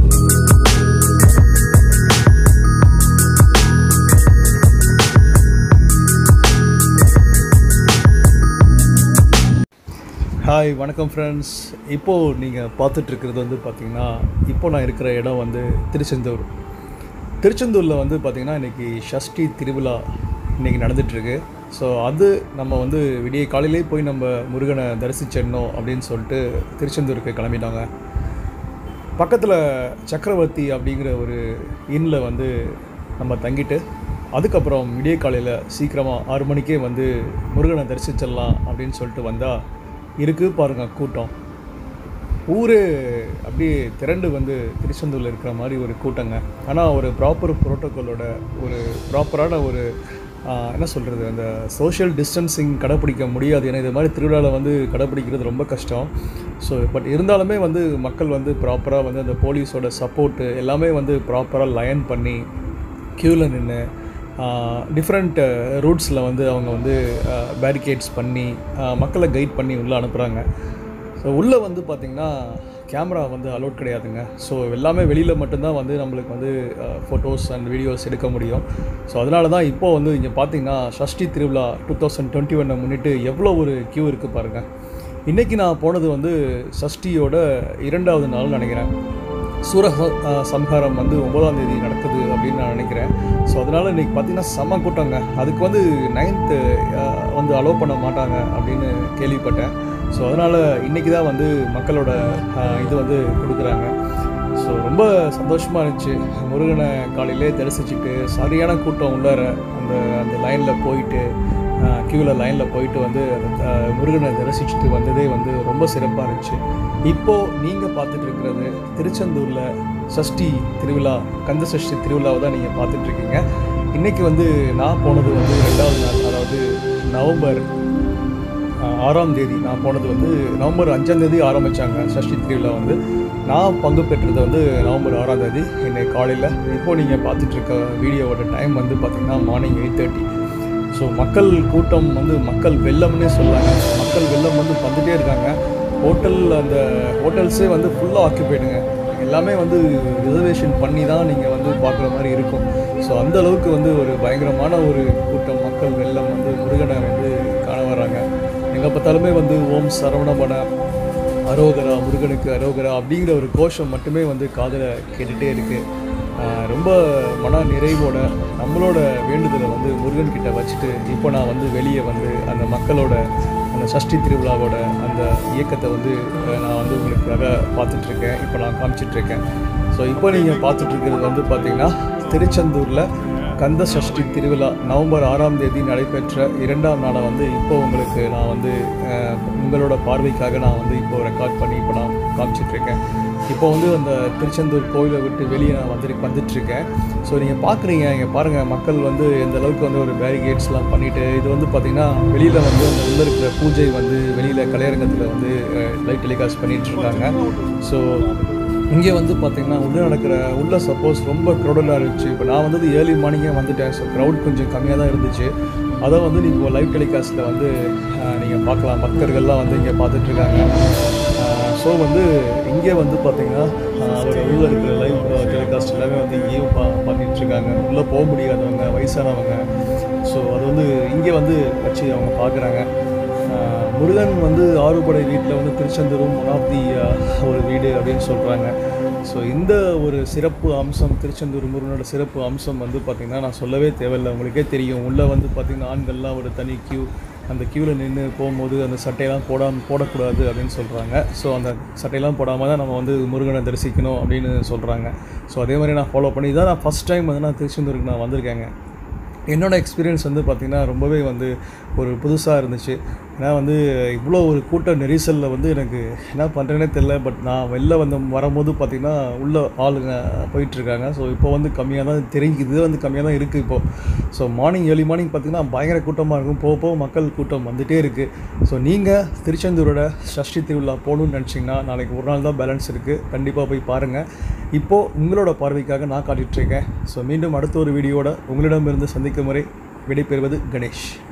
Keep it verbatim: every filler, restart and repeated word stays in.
Hi வணக்கம் friends. இப்போது நீங்கள் பார்த்துட்ருக்கிறது வந்து பார்த்திங்கன்னா, இப்போ நான் இருக்கிற இடம் வந்து திருச்செந்தூர். திருச்செந்தூரில் வந்து பார்த்திங்கன்னா இன்றைக்கி ஷஷ்டி திருவிழா இன்றைக்கி நடந்துகிட்ருக்கு. ஸோ அது நம்ம வந்து விடிய காலையிலே போய் நம்ம முருகனை தரிசிச்சிடணும் அப்படின்னு சொல்லிட்டு திருச்செந்தூருக்கு கிளம்பிட்டாங்க. பக்கத்தில் சக்கரவர்த்தி அப்படிங்கிற ஒரு இன்னில் வந்து நம்ம தங்கிட்டு அதுக்கப்புறம் விடிய காலையில் சீக்கிரமாக ஆறு மணிக்கே வந்து முருகனை தரிசிச்சிடலாம் அப்படின்னு சொல்லிட்டு வந்தால் இருக்குது பாருங்கள் கூட்டம். ஊரே அப்படியே திரண்டு வந்து திருச்செந்தூரில் இருக்கிற மாதிரி ஒரு கூட்டங்க. ஆனால் ஒரு ப்ராப்பர் ப்ரோட்டோக்காலோட ஒரு ப்ராப்பரான ஒரு என்ன சொல்கிறது, அந்த சோஷியல் டிஸ்டன்சிங் கடைப்பிடிக்க முடியாது. ஏன்னா இது மாதிரி திருவிழாவில் வந்து கடைப்பிடிக்கிறது ரொம்ப கஷ்டம். ஸோ பட் இருந்தாலுமே வந்து மக்கள் வந்து ப்ராப்பராக வந்து அந்த போலீஸோட சப்போர்ட்டு எல்லாமே வந்து ப்ராப்பராக லைன் பண்ணி க்யூவில் நின்று டிஃப்ரெண்ட் ரூட்ஸில் வந்து அவங்க வந்து பேரிகேட்ஸ் பண்ணி மக்களை கைட் பண்ணி உள்ளே அனுப்புகிறாங்க. ஸோ உள்ளே வந்து பார்த்திங்கன்னா கேமரா வந்து அலோட் கிடையாதுங்க. ஸோ எல்லாமே வெளியில் மட்டும்தான் வந்து நம்மளுக்கு வந்து ஃபோட்டோஸ் அண்ட் வீடியோஸ் எடுக்க முடியும். ஸோ அதனால தான் இப்போது வந்து இங்கே பார்த்திங்கன்னா ஷஷ்டி திருவிழா டூ தௌசண்ட் டுவெண்ட்டி ஒன்னை முன்னிட்டு எவ்வளோ ஒரு க்யூ இருக்குது பாருங்கள். இன்றைக்கி நான் போனது வந்து சஷ்டியோட இரண்டாவது நாள் நினைக்கிறேன். சூர சம்ஹாரம் வந்து ஒம்பதாம் தேதி நடக்குது அப்படின்னு நான் நினைக்கிறேன். ஸோ அதனால் இன்றைக்கி பார்த்திங்கன்னா செம்ம கூட்டங்க. அதுக்கு வந்து நைன்த்து வந்து அலோவ் பண்ண மாட்டாங்க அப்படின்னு கேள்விப்பட்டேன். ஸோ அதனால் இன்றைக்கி தான் வந்து மக்களோட இது வந்து கொடுக்குறாங்க. ஸோ ரொம்ப சந்தோஷமாக இருந்துச்சு. முருகனை காலையிலே தரிசிச்சுட்டு சரியான கூட்டம் உள்ளார அந்த அந்த லைனில் போயிட்டு க்யூவில் லைனில் போயிட்டு வந்து அந்த முருகனை தரிசிச்சுட்டு வந்ததே வந்து ரொம்ப சிறப்பாக இருந்துச்சு. இப்போது நீங்கள் பார்த்துட்டு இருக்கிறது திருச்செந்தூரில் சஷ்டி திருவிழா, கந்த சஷ்டி திருவிழாவை தான் நீங்கள் பார்த்துட்ருக்கீங்க. இன்றைக்கி வந்து நான் போனது வந்து ரெண்டாவது நாள், அதாவது நவம்பர் ஆறாம் தேதி நான் போனது வந்து நவம்பர் அஞ்சாம் தேதி ஆரம்பித்தாங்க சஷ்டி திருவிழா வந்து. நான் பங்கு பெற்றது வந்து நவம்பர் ஆறாம் தேதி இன்னைக்கு காலையில். இப்போது நீங்கள் பார்த்துட்ருக்க வீடியோவோட டைம் வந்து பார்த்திங்கன்னா மார்னிங் எயிட் தேர்ட்டி. ஸோ மக்கள் கூட்டம் வந்து மக்கள் வெள்ளம்னே சொல்லாங்க. மக்கள் வெள்ளம் வந்து வந்துகிட்டே இருக்காங்க. ஹோட்டல் அந்த ஹோட்டல்ஸே வந்து ஃபுல்லாக ஆக்கிபைடுங்க. எல்லாமே வந்து ரிசர்வேஷன் பண்ணி தான் நீங்கள் வந்து பார்க்குற மாதிரி இருக்கும். ஸோ அந்த அளவுக்கு வந்து ஒரு பயங்கரமான ஒரு கூட்டம் மக்கள் வெள்ளம் வந்து முருகனை வந்து காண வராங்க. எங்கே பார்த்தாலுமே வந்து ஓம் சரவணபட அரோகரா, முருகனுக்கு அரோகரா அப்படிங்கிற ஒரு கோஷம் மட்டுமே வந்து காதில் கேட்டுகிட்டே இருக்குது. ரொம்ப மன நிறைவோட நம்மளோட வேண்டுதலை வந்து முருகன்கிட்ட வச்சுட்டு இப்போ நான் வந்து வெளியே வந்து அந்த மக்களோட அந்த சஷ்டி திருவிழாவோட அந்த இயக்கத்தை வந்து நான் வந்து உங்களுக்காக பார்த்துட்ருக்கேன். இப்போ நான் காமிச்சிட்ருக்கேன். ஸோ இப்போ நீங்கள் பார்த்துட்ருக்கிறது வந்து பார்த்திங்கன்னா திருச்செந்தூரில் கந்த சஷ்டி திருவிழா நவம்பர் ஆறாம் தேதி நடைபெற்ற இரண்டாம் நாளை வந்து இப்போ உங்களுக்கு நான் வந்து உங்களோட பார்வைக்காக நான் வந்து இப்போ ரெக்கார்ட் பண்ணி இப்போ நான் காமிச்சிட்ருக்கேன். இப்போ வந்து அந்த திருச்செந்தூர் கோயிலை விட்டு வெளியே நான் வந்து வந்துட்டுருக்கேன். ஸோ நீங்கள் பார்க்குறீங்க, இங்கே பாருங்கள் மக்கள் வந்து எந்த அளவுக்கு வந்து ஒரு பேரிகேட்ஸ்லாம் பண்ணிவிட்டு இது வந்து பார்த்திங்கன்னா வெளியில் வந்து அந்த உள்ளே இருக்கிற பூஜை வந்து வெளியில் கலையரங்கத்தில் வந்து லைட் டெலிகாஸ்ட் பண்ணிகிட்ருக்காங்க. ஸோ இங்கே வந்து பார்த்திங்கன்னா உள்ளே நடக்கிற உள்ளே சப்போஸ் ரொம்ப க்ரௌடடாக இருந்துச்சு. இப்போ நான் வந்து ஏர்லி மார்னிங்கே வந்துட்டேன். ஸோ க்ரௌட் கொஞ்சம் கம்மியாக தான் இருந்துச்சு. அதை வந்து நீங்கள் லைவ் டெலிகாஸ்ட்டில் வந்து நீங்கள் பார்க்கலாம். பக்தர்கள்லாம் வந்து இங்கே பார்த்துட்ருக்காங்க. ஸோ வந்து இங்கே வந்து பார்த்திங்கன்னா அதோட உள்ளே இருக்கிற லைவ் டெலிகாஸ்ட் எல்லாமே வந்து இங்கேயும் பா பண்ணிகிட்ருக்காங்க. உள்ளே போக முடியாதவங்க, வயசானவங்க, ஸோ அது வந்து இங்கே வந்து வச்சு அவங்க பார்க்குறாங்க. முருகன் வந்து ஆறுபடை வீட்டில் வந்து திருச்செந்தூரும் ஒன் ஆஃப் தி ஒரு வீடு அப்படின்னு சொல்கிறாங்க. ஸோ இந்த ஒரு சிறப்பு அம்சம், திருச்செந்தூர் முருகனோட சிறப்பு அம்சம் வந்து பார்த்திங்கன்னா நான் சொல்லவே தேவையில்லை, உங்களுக்கே தெரியும். உள்ளே வந்து பார்த்திங்கன்னா ஆண்கள்லாம் ஒரு தனி க்யூ, அந்த க்யூவில் நின்று போகும்போது அந்த சட்டையெல்லாம் போடாமல் போடக்கூடாது அப்படின்னு சொல்கிறாங்க. ஸோ அந்த சட்டையெல்லாம் போடாமல் தான் நம்ம வந்து முருகனை தரிசிக்கணும் அப்படின்னு சொல்கிறாங்க. ஸோ அதே மாதிரி நான் ஃபாலோ பண்ணி தான் நான் ஃபஸ்ட் டைம் வந்து நான் திருச்செந்தூருக்கு நான் வந்திருக்கேங்க. என்னோடய எக்ஸ்பீரியன்ஸ் வந்து பார்த்திங்கன்னா ரொம்பவே வந்து ஒரு புதுசாக இருந்துச்சு. ஏன்னா வந்து இவ்வளோ ஒரு கூட்ட நெரிசலில் வந்து எனக்கு என்ன பண்ணுறேன்னே தெரில. பட் நான் வெளில வந்து வரும்போது பார்த்திங்கன்னா உள்ளே ஆளுங்க போயிட்டுருக்காங்க. ஸோ இப்போ வந்து கம்மியாக தான் தெரியுது, வந்து கம்மியாக தான் இருக்குது இப்போது. ஸோ மார்னிங் ஏர்லி மார்னிங் பார்த்திங்கன்னா பயங்கர கூட்டமாக இருக்கும். போக போக மக்கள் கூட்டம் வந்துகிட்டே இருக்குது. ஸோ நீங்கள் திருச்செந்தூரோட சஷ்டி திருவிழா போகணுன்னு நினச்சிங்கன்னா நாளைக்கு ஒரு நாள் தான் பேலன்ஸ் இருக்குது. கண்டிப்பாக போய் பாருங்கள். இப்போது உங்களோட பார்வைக்காக நான் காட்டிகிட்ருக்கேன். ஸோ மீண்டும் அடுத்த ஒரு வீடியோட உங்களிடமிருந்து சந்திக்கும் முறை விடைபெறுவது கணேஷ்.